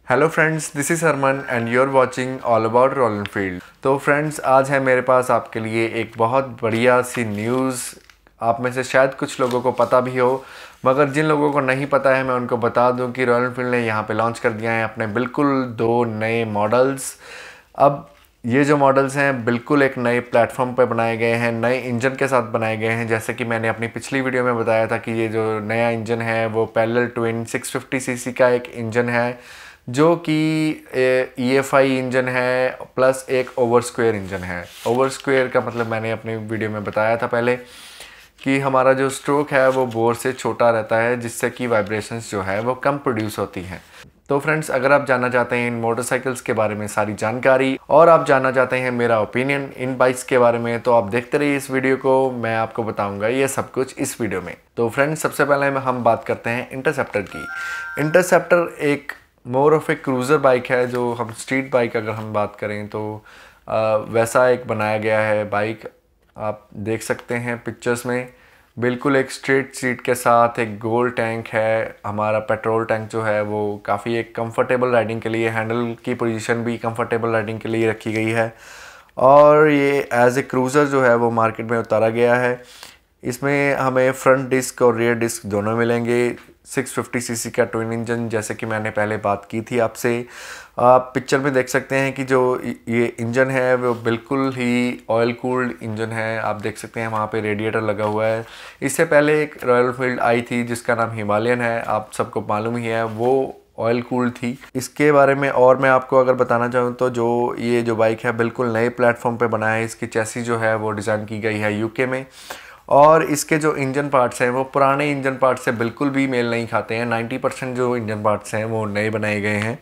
Hello friends, this is Harman and you are watching all about Royal Enfield. तो friends, आज है मेरे पास आपके लिए एक बहुत बढ़िया सी न्यूज़। आप में से शायद कुछ लोगों को पता भी हो, मगर जिन लोगों को नहीं पता है मैं उनको बता दूं कि रॉयल एनफील्ड ने यहाँ पे लॉन्च कर दिया है अपने बिल्कुल 2 नए मॉडल्स। अब ये जो मॉडल्स हैं बिल्कुल एक नए प्लेटफॉर्म पर बनाए गए हैं, नए इंजन के साथ बनाए गए हैं। जैसे कि मैंने अपनी पिछली वीडियो में बताया था कि ये जो नया इंजन है वो पैरेलल ट्विन 650 सीसी का एक इंजन है, जो कि EFI इंजन है प्लस एक ओवर स्क्वायर इंजन है। ओवर स्क्वायर का मतलब मैंने अपनी वीडियो में बताया था पहले कि हमारा जो स्ट्रोक है वो बोर से छोटा रहता है, जिससे कि वाइब्रेशंस जो है वो कम प्रोड्यूस होती हैं। तो फ्रेंड्स, अगर आप जानना चाहते हैं इन मोटरसाइकिल्स के बारे में सारी जानकारी और आप जानना चाहते हैं मेरा ओपिनियन इन बाइक्स के बारे में, तो आप देखते रहिए इस वीडियो को। मैं आपको बताऊंगा ये सब कुछ इस वीडियो में। तो फ्रेंड्स, सबसे पहले हम बात करते हैं इंटरसेप्टर की। इंटरसेप्टर एक more of a cruiser bike है। जो हम स्ट्रीट बाइक अगर हम बात करें तो वैसा एक बनाया गया है बाइक। आप देख सकते हैं पिक्चर्स में, बिल्कुल एक स्ट्रेट सीट के साथ एक गोल टैंक है। हमारा पेट्रोल टैंक जो है वो काफ़ी एक कंफर्टेबल राइडिंग के लिए, हैंडल की पोजीशन भी कंफर्टेबल राइडिंग के लिए रखी गई है। और ये एज ए क्रूज़र जो है वो मार्केट में उतारा गया है। इसमें हमें फ्रंट डिस्क और रियर डिस्क दोनों मिलेंगे। 650 सीसी का ट्विन इंजन, जैसे कि मैंने पहले बात की थी आपसे। आप पिक्चर में देख सकते हैं कि जो ये इंजन है वो बिल्कुल ही ऑयल कूल्ड इंजन है। आप देख सकते हैं वहाँ पे रेडिएटर लगा हुआ है। इससे पहले एक रॉयल एनफील्ड आई थी जिसका नाम हिमालयन है, आप सबको मालूम ही है, वो ऑयल कूल्ड थी। इसके बारे में और मैं आपको अगर बताना चाहूँ तो जो ये जो बाइक है बिल्कुल नए प्लेटफॉर्म पे बना है। इसकी चैसी जो है वो डिज़ाइन की गई है यूके में, और इसके जो इंजन पार्ट्स हैं वो पुराने इंजन पार्ट्स से बिल्कुल भी मेल नहीं खाते हैं। 90% जो इंजन पार्ट्स हैं वो नए बनाए गए हैं।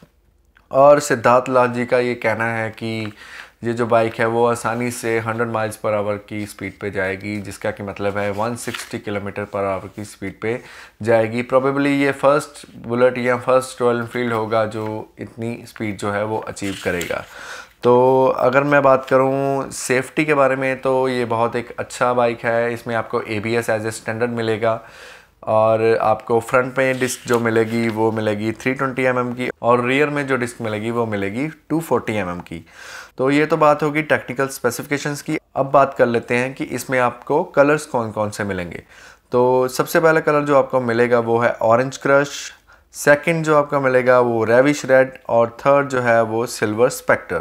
और सिद्धार्थ लाल जी का ये कहना है कि ये जो बाइक है वो आसानी से 100 माइल्स पर आवर की स्पीड पे जाएगी, जिसका कि मतलब है 160 किलोमीटर पर आवर की स्पीड पे जाएगी। प्रोबेबली ये फर्स्ट बुलेट या फर्स्ट रॉयल एनफील्ड होगा जो इतनी स्पीड जो है वो अचीव करेगा। तो अगर मैं बात करूं सेफ्टी के बारे में तो ये बहुत एक अच्छा बाइक है। इसमें आपको ABS एज ए स्टैंडर्ड मिलेगा, और आपको फ्रंट में डिस्क जो मिलेगी वो मिलेगी 320 mm की, और रियर में जो डिस्क मिलेगी वो मिलेगी 240 mm की। तो ये तो बात होगी टेक्निकल स्पेसिफिकेशंस की। अब बात कर लेते हैं कि इसमें आपको कलर्स कौन कौन से मिलेंगे। तो सबसे पहला कलर जो आपको मिलेगा वो है ऑरेंज क्रश, सेकंड जो आपका मिलेगा वो रेविश रेड, और थर्ड जो है वो सिल्वर स्पेक्टर।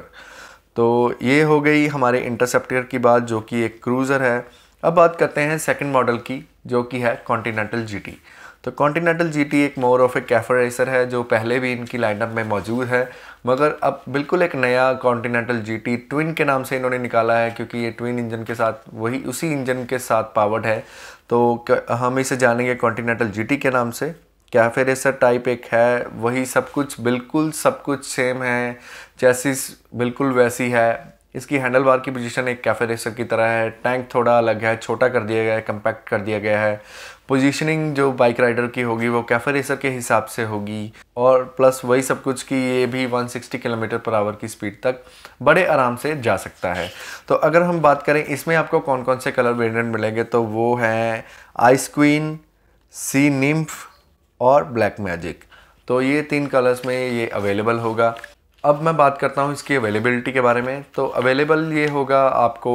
तो ये हो गई हमारे इंटरसेप्टर की बात, जो कि एक क्रूज़र है। अब बात करते हैं सेकंड मॉडल की, जो कि है कॉन्टिनेंटल GT। तो कॉन्टिनेंटल GT एक more of a cafe racer है, जो पहले भी इनकी लाइनअप में मौजूद है, मगर अब बिल्कुल एक नया कॉन्टिनेंटल GT ट्विन के नाम से इन्होंने निकाला है, क्योंकि ये ट्विन इंजन के साथ वही उसी इंजन के साथ पावर्ड है। तो हम इसे जानेंगे कॉन्टिनेंटल GT के नाम से। कैफे रेसर टाइप एक है, वही सब कुछ, बिल्कुल सब कुछ सेम है। चैसिस बिल्कुल वैसी है। इसकी हैंडल बार की पोजीशन एक कैफे रेसर की तरह है। टैंक थोड़ा अलग है, छोटा कर दिया गया है, कंपैक्ट कर दिया गया है। पोजीशनिंग जो बाइक राइडर की होगी वो कैफे रेसर के हिसाब से होगी, और प्लस वही सब कुछ कि ये भी 160 किलोमीटर पर आवर की स्पीड तक बड़े आराम से जा सकता है। तो अगर हम बात करें इसमें आपको कौन कौन से कलर वेरिएंट मिलेंगे, तो वो हैं आइस क्वीन, सी निम्फ और ब्लैक मैजिक। तो ये 3 कलर्स में ये अवेलेबल होगा। अब मैं बात करता हूँ इसकी अवेलेबिलिटी के बारे में। तो अवेलेबल ये होगा आपको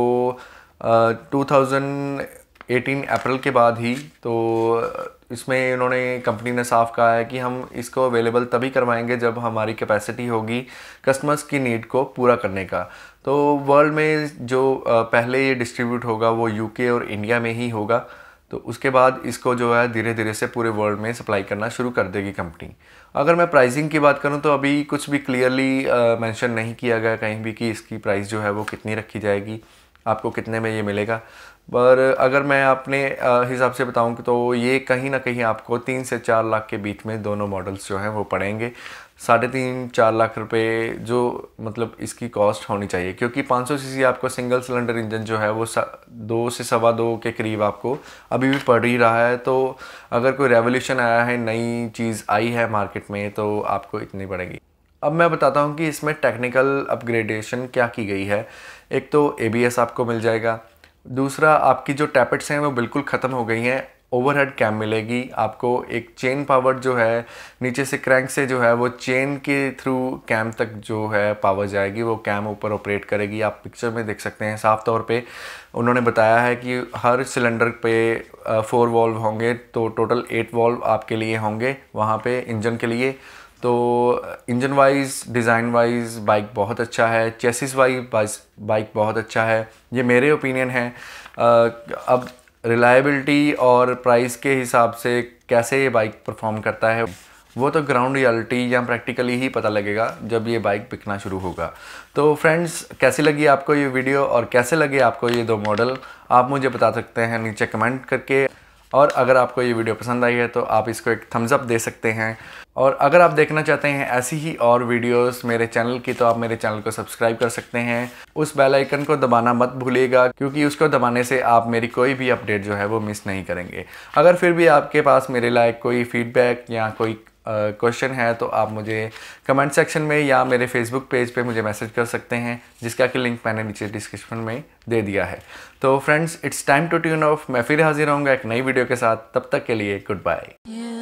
2018 अप्रैल के बाद ही। तो इसमें इन्होंने, कंपनी ने साफ कहा है कि हम इसको अवेलेबल तभी करवाएंगे जब हमारी कैपेसिटी होगी कस्टमर्स की नीड को पूरा करने का। तो वर्ल्ड में जो पहले ये डिस्ट्रीब्यूट होगा वो UK और इंडिया में ही होगा। तो उसके बाद इसको जो है धीरे धीरे से पूरे वर्ल्ड में सप्लाई करना शुरू कर देगी कंपनी। अगर मैं प्राइसिंग की बात करूं तो अभी कुछ भी क्लियरली मेंशन नहीं किया गया कहीं भी कि इसकी प्राइस जो है वो कितनी रखी जाएगी, आपको कितने में ये मिलेगा। पर अगर मैं अपने हिसाब से बताऊं तो ये कहीं ना कहीं आपको 3 से 4 लाख के बीच में दोनों मॉडल्स जो हैं वो पड़ेंगे। 3.5-4 लाख रुपए जो मतलब इसकी कॉस्ट होनी चाहिए, क्योंकि 500 सीसी आपको सिंगल सिलेंडर इंजन जो है वो 2 से 2.25 के करीब आपको अभी भी पड़ ही रहा है। तो अगर कोई रेवोल्यूशन आया है, नई चीज़ आई है मार्केट में, तो आपको इतनी पड़ेगी। अब मैं बताता हूँ कि इसमें टेक्निकल अपग्रेडेशन क्या की गई है। एक तो ABS आपको मिल जाएगा, दूसरा आपकी जो टैपेट्स हैं वो बिल्कुल ख़त्म हो गई हैं। ओवरहेड कैम मिलेगी आपको। एक चेन पावर जो है नीचे से क्रैंक से जो है वो चेन के थ्रू कैम तक जो है पावर जाएगी, वो कैम ऊपर ऑपरेट करेगी। आप पिक्चर में देख सकते हैं साफ तौर पे उन्होंने बताया है कि हर सिलेंडर पे 4 वॉल्व होंगे, तो टोटल 8 वॉल्व आपके लिए होंगे वहाँ पे इंजन के लिए। तो engine wise, design wise bike बहुत अच्छा है, चेसिस वाइज बाइक बहुत अच्छा है, ये मेरे ओपिनियन है। अब रिलायबिलिटी और प्राइस के हिसाब से कैसे ये बाइक परफॉर्म करता है वो तो ग्राउंड रियलिटी या प्रैक्टिकली ही पता लगेगा जब ये बाइक बिकना शुरू होगा। तो फ्रेंड्स, कैसी लगी आपको ये वीडियो और कैसे लगे आपको ये 2 मॉडल, आप मुझे बता सकते हैं नीचे कमेंट करके। और अगर आपको ये वीडियो पसंद आई है तो आप इसको एक थम्स अप दे सकते हैं। और अगर आप देखना चाहते हैं ऐसी ही और वीडियोस मेरे चैनल की, तो आप मेरे चैनल को सब्सक्राइब कर सकते हैं। उस बेल आइकन को दबाना मत भूलिएगा, क्योंकि उसको दबाने से आप मेरी कोई भी अपडेट जो है वो मिस नहीं करेंगे। अगर फिर भी आपके पास मेरे लायक कोई फीडबैक या कोई क्वेश्चन है तो आप मुझे कमेंट सेक्शन में या मेरे फेसबुक पेज पे मुझे मैसेज कर सकते हैं, जिसका कि लिंक मैंने नीचे डिस्क्रिप्शन में दे दिया है। तो friends, it's time to tune off. मैं फिर हाजिर होऊंगा एक नई वीडियो के साथ, तब तक के लिए गुड बाय।